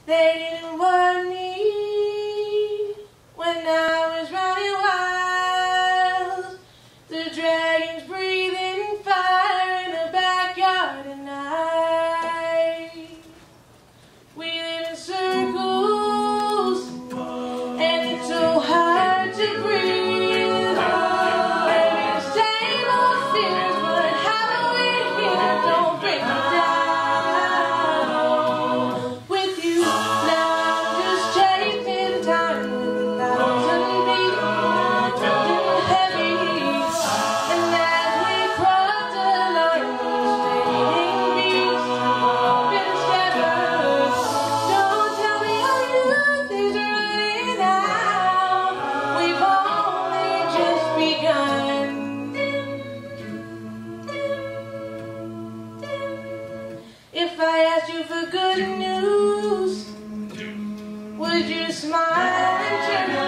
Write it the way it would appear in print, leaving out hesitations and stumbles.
They didn't want me when I was running wild. The dragons breathing fire in the backyard at night. We live in circles, and it's so hard to breathe. Every same old fears, but how do we hear? Don't break me down. With you now, I'm just chasing time with 1,000 beats, drifting heavy. And as we cross the line, we're fading beats, been severed. Don't tell me our youth is running out. We've only just begun. If I asked you for good news, would you smile and turn